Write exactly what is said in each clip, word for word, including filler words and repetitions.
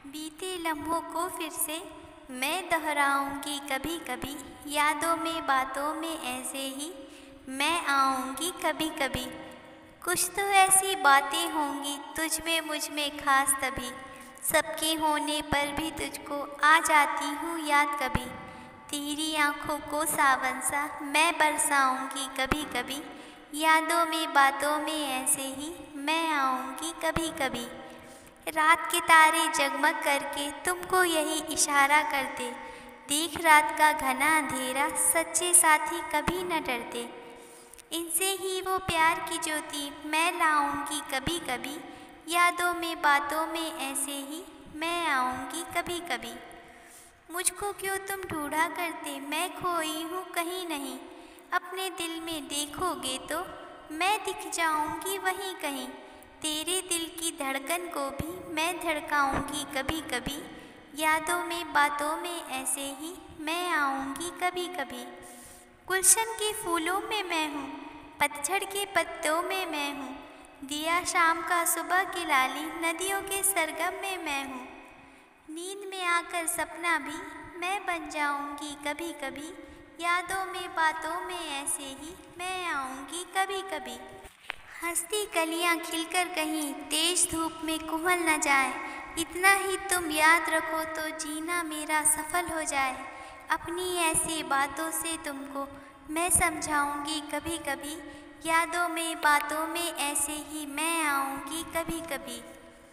बीते लम्हों को फिर से मैं दोहराऊंगी कभी कभी, यादों में बातों में ऐसे ही मैं आऊंगी कभी कभी। कुछ तो ऐसी बातें होंगी तुझ में मुझ में खास तभी, सबके होने पर भी तुझको आ जाती हूँ याद कभी। तेरी आंखों को सावन सा मैं बरसाऊंगी कभी कभी, यादों में बातों में ऐसे ही मैं आऊंगी कभी कभी। रात के तारे जगमग करके तुमको यही इशारा करते, देख रात का घना अंधेरा सच्चे साथी कभी न डरते। इनसे ही वो प्यार की ज्योति मैं लाऊंगी कभी कभी, यादों में बातों में ऐसे ही मैं आऊंगी कभी कभी। मुझको क्यों तुम ढूंढा करते, मैं खोई हूँ कहीं नहीं, अपने दिल में देखोगे तो मैं दिख जाऊंगी वहीं कहीं। तेरे दिल की धड़कन को भी मैं धड़काऊंगी कभी कभी, यादों में बातों में ऐसे ही मैं आऊंगी कभी कभी। गुलशन के फूलों में मैं हूँ, पतझड़ के पत्तों में मैं हूँ, दिया शाम का सुबह की लाली नदियों के सरगम में मैं हूँ। नींद में आकर सपना भी मैं बन जाऊंगी कभी कभी, यादों में बातों में ऐसे ही मैं आऊंगी कभी कभी। हंसती कलियां खिलकर कहीं तेज धूप में कुंवल न जाए, इतना ही तुम याद रखो तो जीना मेरा सफल हो जाए। अपनी ऐसी बातों से तुमको मैं समझाऊंगी कभी कभी, यादों में बातों में ऐसे ही मैं आऊंगी कभी कभी।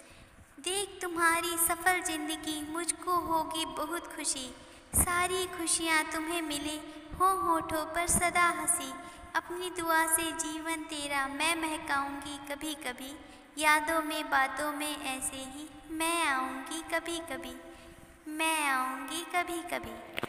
देख तुम्हारी सफल जिंदगी मुझको होगी बहुत खुशी, सारी खुशियाँ तुम्हें मिले हो होठों पर सदा हंसी। अपनी दुआ से जीवन तेरा मैं महकाऊंगी कभी कभी, यादों में बातों में ऐसे ही मैं आऊंगी कभी कभी, मैं आऊंगी कभी कभी।